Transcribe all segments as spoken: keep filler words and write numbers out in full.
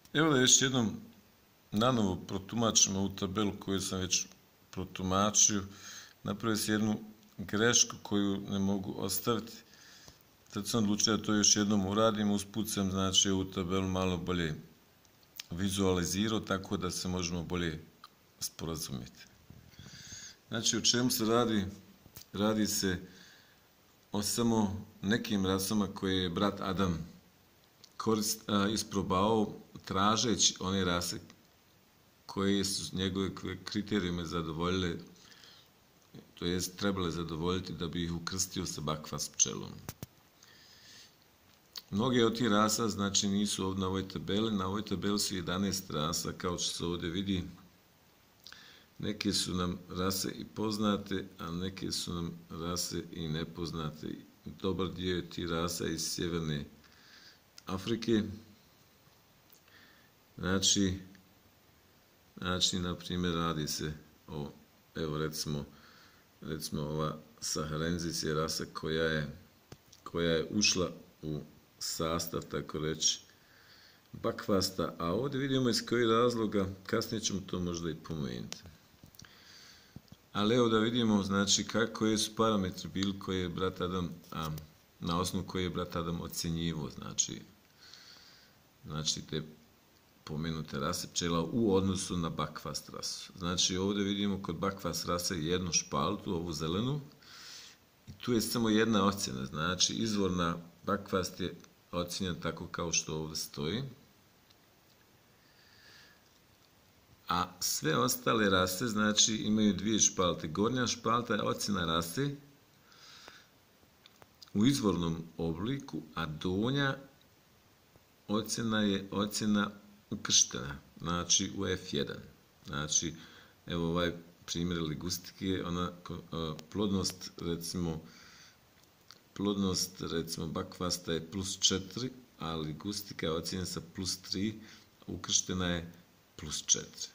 Evo da još jednom nanovo protumačimo ovu tabelu koju sam već protumačio. Napravio sam jednu grešku koju ne mogu ostaviti. Sad sam odlučio da to još jednom uradim. Usput sam znači ovu tabelu malo bolje vizualizirao tako da se možemo bolje sporazumjeti. Znači o čemu se radi? Radi se o samo nekim rasama koje je brat Adam korist, a, isprobao tražeći one rase koje su njegove kriterijume zadovoljile, to jest trebale zadovoljiti da bi ih ukrstio sa bakvas pčelom. Mnoge od tih rasa znači nisu ovdje na ovoj tabeli, na ovoj tabeli su jedanaest rasa kao što se ovdje vidi. Neke su nam rase i poznate, a neke su nam rase i nepoznate. Dobar dio je tih rasa iz sjeverne Afrike. Znači, znači, na primjer, radi se o, evo recimo, recimo ova Saharenzis je rasa koja je, koja je ušla u sastav, tako reći, bakvasta, a ovdje vidimo iz kojih razloga, kasnije ćemo to možda i pomenuti. Ali evo da vidimo, znači, koje su parametri bili koje je brat Adam, a, na osnovu koje je brat Adam ocjenjivo, znači, znači te pomenute rase pčela u odnosu na bakvast rasu. Znači ovdje vidimo kod bakvast rase jednu špaltu, ovu zelenu, i tu je samo jedna ocjena, znači izvorna bakvast je ocjenjena tako kao što ovdje stoji, a sve ostale rase znači imaju dvije špalte. Gornja špalta je ocjena rase u izvornom obliku, a donja ocjena je ocjena ukrštena, znači u F jedan. Znači, evo ovaj primjer ligustike, ona plodnost, recimo, plodnost, recimo, bakvasta je plus četiri, a ligustika je ocjenjena sa plus tri, ukrštena je plus četiri.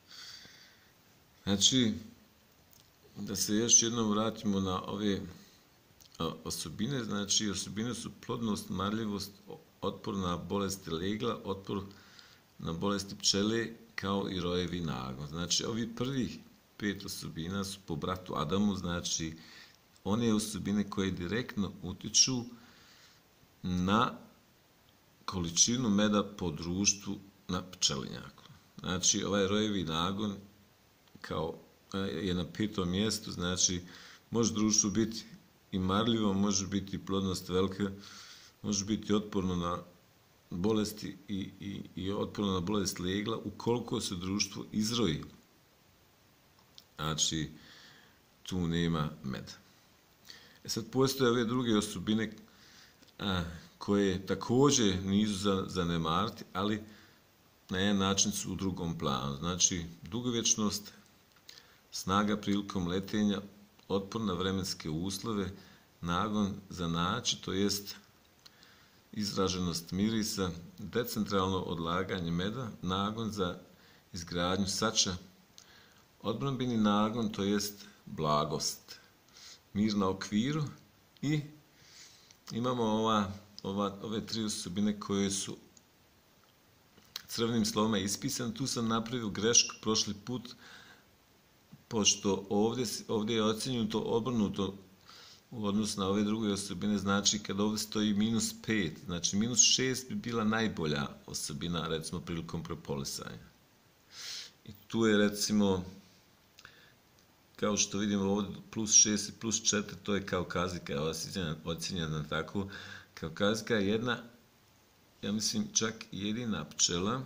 Znači, da se još jednom vratimo na ove osobine, znači osobine su plodnost, marljivost, otpor na bolesti legla, otpor na bolesti pčele, kao i rojevi nagon. Znači, ovi prvih pet osobina su po bratu Adamu, znači, one osobine koje direktno utiču na količinu meda po društvu na pčelinjaku. Znači, ovaj rojevi nagon kao je na petom mjestu, znači, može društvo biti i marljivo, može biti plodnost velika, može biti otporno na bolesti i, i, i otporno na bolest legla ukoliko se društvo izroji. Znači, tu nema meda. E sad postoje ove druge osobine a, koje također nisu za zanemariti, ali na jedan način su u drugom planu. Znači, dugovječnost, snaga prilikom letenja, otpor na vremenske uslove, nagon za naći, to jest izraženost mirisa, decentralno odlaganje meda, nagon za izgradnju sača, odbrambeni nagon, to jest blagost, mir na okviru, i imamo ova, ova, ove tri osobine koje su crvenim slovima ispisane. Tu sam napravio grešku prošli put, pošto ovdje, ovdje je ocjenjuto obrnuto u odnosu na ove druge osobine, znači kad ovdje stoji minus pet, znači minus šest bi bila najbolja osobina, recimo, prilikom propolisanja. I tu je, recimo, kao što vidimo ovdje, plus šest i plus četiri, to je kaukazika, je ocjenjena tako. Kaukazika je jedna, ja mislim, čak jedina pčela,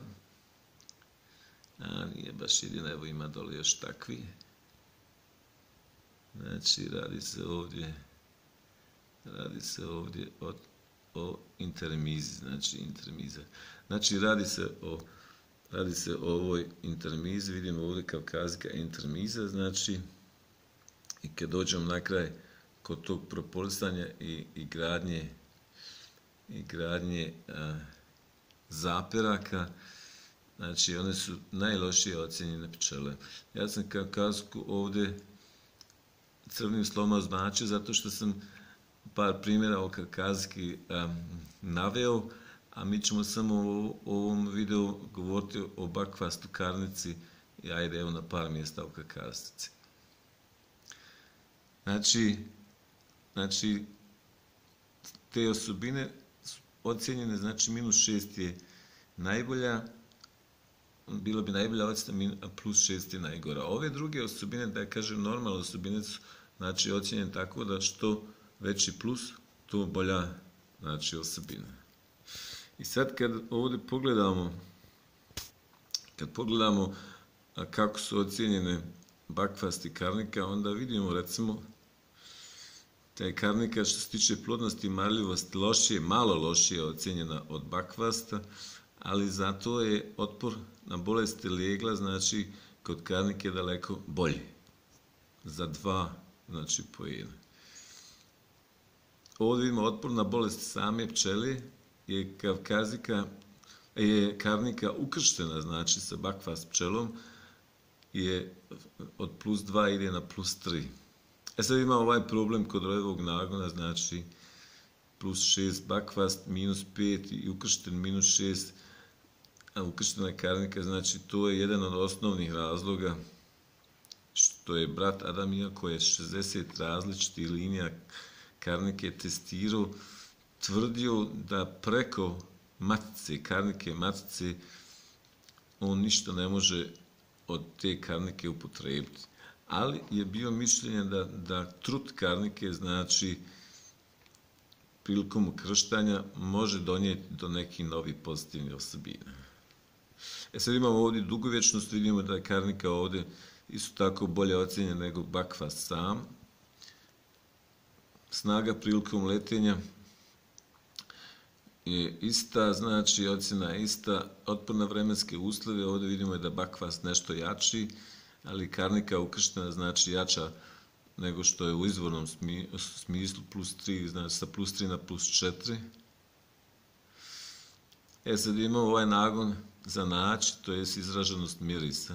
a nije baš jedina, evo ima dole još takvi. Znači, radi se ovdje, radi se ovdje o, o intermizi, znači intermiza. Znači, radi se o, radi se o ovoj intermizi, vidimo ovdje kaukazika intermiza, znači, i kad dođemo na kraj kod tog propolisanja i, i gradnje, i gradnje a, zaperaka, znači, one su najlošije ocjenjene pčele. Ja sam kaukazku ovdje crvenim slovima označio zato što sam par primjera o kaukaziki um, naveo, a mi ćemo samo u ovom videu govoriti o bakvastu karnici i ajde evo na par mjesta oko kastice. Znači, znači, te osobine su ocijenjene, znači minus šest je najbolja, bilo bi najbolja ocjena, a plus šest je najgora. Ove druge osobine, da ja kažem normalne osobine, su znači ocijenjene tako da što veći plus, to bolja znači osobina. I sad kad ovdje pogledamo, kad pogledamo kako su ocijenjene bakvasti karnika, onda vidimo recimo da je karnika što se tiče plodnosti i marljivosti lošije, malo lošije ocijenjena od bakvasta, ali zato je otpor na bolesti legla, znači kod karnike daleko bolji. Za dva, znači poena. Ovdje vidimo otpor na bolesti same pčele, je kavkazika, je karnika ukrštena, znači sa bakvast pčelom, je od plus dva ide na plus tri. E sad imamo ovaj problem kod rojevog nagona, znači plus šest bakvast, minus pet i ukršten minus šest, a ukrštena karnika, znači to je jedan od osnovnih razloga što je brat Adam, iako je šezdeset različitih linija karnike testirao, tvrdio da preko matice, karnike matice, on ništa ne može od te karnike upotrebiti. Ali je bio mišljenje da, da trut karnike, znači prilikom ukrštanja, može donijeti do nekih novih pozitivnih osobina. E sad imamo ovdje dugovječnost, vidimo da je karnika ovdje isto tako bolje ocjenjena nego bakvast sam. Snaga prilikom letenja je ista, znači ocjena je ista, otpor na vremenske uslove, ovdje vidimo je da bakvast nešto jači, ali karnika ukrštena znači jača nego što je u izvornom smislu plus tri, znači sa plus tri na plus četiri. E sad imamo ovaj nagon za naći, to je izraženost mirisa.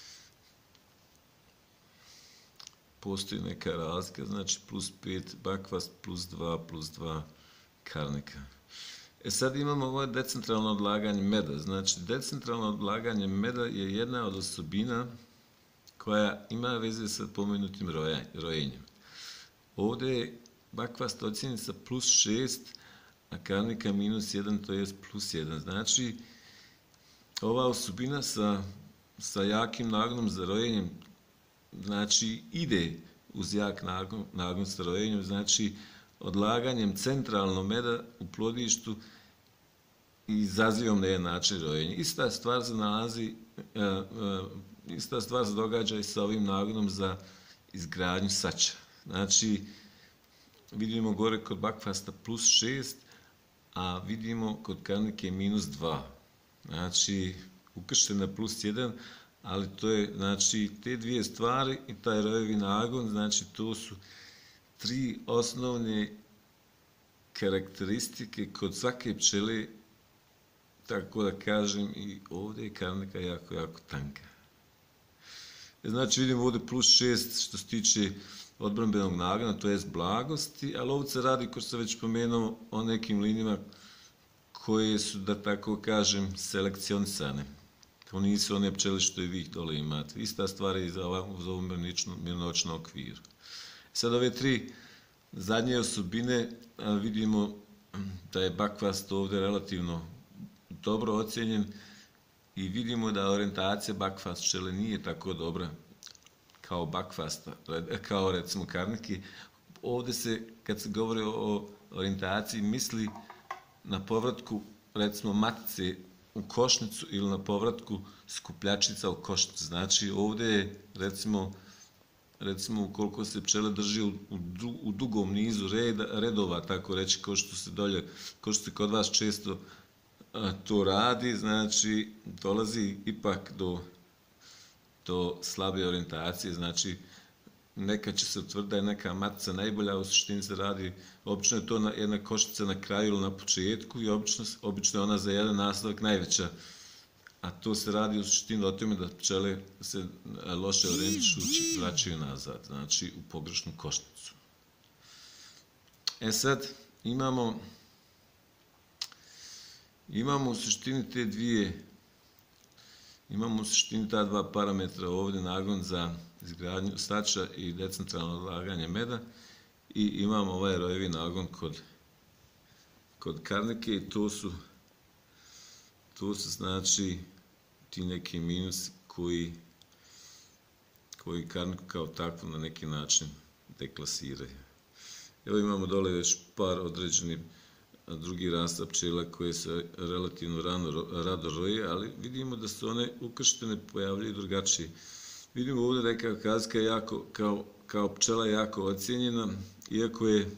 Postoji neka razlika, znači plus pet bakvast, plus dva, plus dva karnika. E sad imamo ovo decentralno odlaganje meda. Znači, decentralno odlaganje meda je jedna od osobina koja ima veze sa pomenutim rojenjem. Ovdje je bakvast ocijenjen sa plus šest, a karnika minus jedan, to je plus jedan. Znači, ova osobina sa, sa jakim nagonom za rojenjem, znači ide uz jak nagon, nagon sa rojenjem, znači odlaganjem centralnog meda u plodištu i izazivom na jedan način rojenje. Ista stvar se nalazi, uh, uh, ista stvar se događa i sa ovim nagonom za izgradnju sača. Znači, vidimo gore kod bakvasta plus šest, a vidimo kod karnike minus dva. Znači, ukrštena plus jedan, ali to je, znači, te dvije stvari i taj rojevi nagon, znači, to su tri osnovne karakteristike kod svake pčele, tako da kažem, i ovdje je karnika jako, jako tanka. Znači, vidimo ovdje plus šest što se tiče odbrambenog nagona, to je blagosti, ali ovdje se radi, ko što sam već pomenuo, o nekim linijama koje su, da tako kažem, selekcionisane. To nisu one pčele što i vi dole imate. Ista stvar je i za ovu mirnoćnu okviru. Sad ove tri zadnje osobine vidimo da je bakvast ovdje relativno dobro ocijenjen i vidimo da orijentacija bakvast pčele nije tako dobra kao bakvasta, kao recimo karniki. Ovdje se, kad se govori o orijentaciji, misli na povratku recimo matice u košnicu ili na povratku skupljačica u košnicu. Znači ovdje je recimo recimo ukoliko se pčele drži u, u, u dugom nizu reda, redova, tako reći, kao što se dolje, kao što se kod vas često a, to radi, znači dolazi ipak do, do slabe orijentacije, znači neka će se utvrditi da je neka matica najbolja, u suštini se radi, obično je to na, jedna košnica na kraju ili na početku i obično, obično je ona za jedan nastavak najveća. A to se radi u suštini o tome da pčele se loše orijentišući vraćaju nazad, znači u pogrešnu košnicu. E sad imamo, Imamo u suštini te dvije, imamo u suštini ta dva parametra ovdje, nagon za izgradnju stača i decentralno odlaganje meda, i imamo ovaj rojevi nagon kod, kod karnike, i to su, to su znači ti neki minusi koji, koji karniku kao takvu na neki način deklasiraju. Evo imamo dole već par određenih drugi rasta pčela koje se relativno rano, rado roje, ali vidimo da su one ukrštene, pojavljaju drugačije. Vidimo ovdje da je kavkazka jako, kao, kao pčela jako ocijenjena, iako je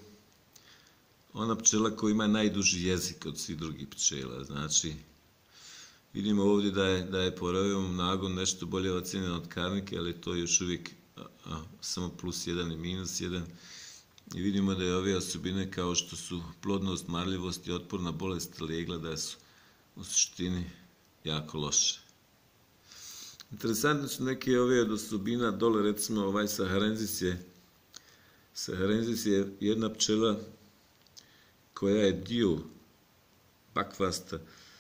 ona pčela koja ima najduži jezik od svih drugih pčela. Znači, vidimo ovdje da je, da je po rojevom nagon nešto bolje ocijenjeno od karnike, ali to je još uvijek a, a, samo plus jedan i minus jedan. I vidimo da je ove osobine kao što su plodnost, marljivost i otpor na bolest legla, da su u suštini jako loše. Interesantne su neke ove od osobina dole, recimo ovaj Saharenzis je, Saharenzis je jedna pčela koja je dio bakvasta,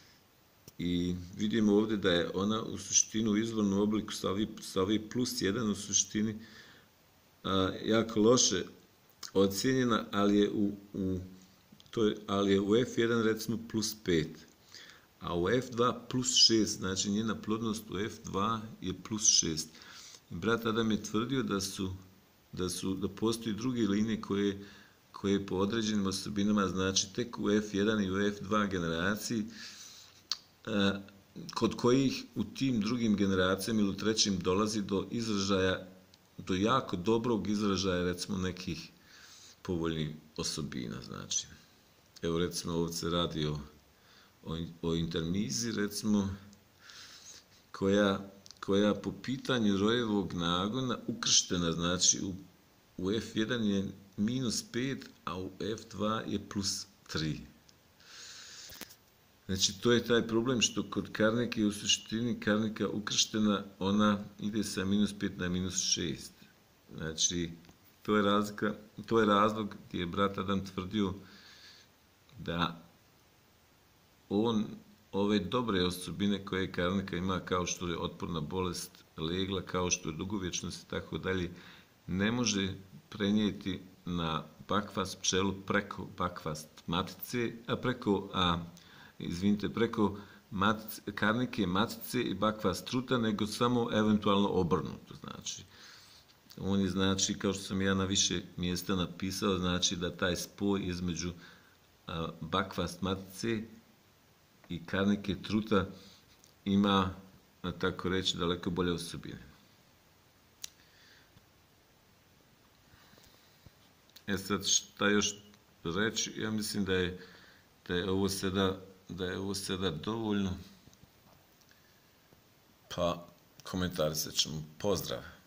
i vidimo ovdje da je ona u suštini u izvornom obliku sa ovi, sa ovi plus jedan u suštini a, jako loše ocijenjena, ali je u, u, to je, ali je u F jedan recimo plus pet, a u F dva plus šest, znači njena plodnost u F dva je plus šest. I brat Adam je tvrdio da su, da su, da postoji druge linije koje, koje po određenim osobinama, znači tek u F jedan i u F dva generaciji, a, kod kojih u tim drugim generacijama ili u trećim dolazi do izražaja, do jako dobrog izražaja recimo nekih povoljnih osobina. Znači, evo recimo ovdje se radi o, o, o intermizi, recimo, koja, koja po pitanju rojevog nagona ukrštena, znači u, u F jedan je minus pet, a u F dva je plus tri. Znači, to je taj problem što kod karnike u suštini karnika ukrštena, ona ide sa minus pet na minus šest. Znači, to je razlika, to je razlog gdje je brat Adam tvrdio da on ove dobre osobine koje karnika ima, kao što je otporna bolest legla, kao što je dugovječnost i tako dalje, ne može prenijeti na bakvast pčelu preko bakvast matice, a preko, a, izvinite, preko matice, karnike, matice i bakvast truta, nego samo eventualno obrnuto. Znači, on je, znači, kao što sam ja na više mjesta napisao, znači da taj spoj između a, bakvast matice i karnike truta ima, tako reći, daleko bolje osobine. E sad, šta još reći? Ja mislim da je, da je ovo sada, da je ovo sada dovoljno, pa komentarisat ćemo. Pozdrav!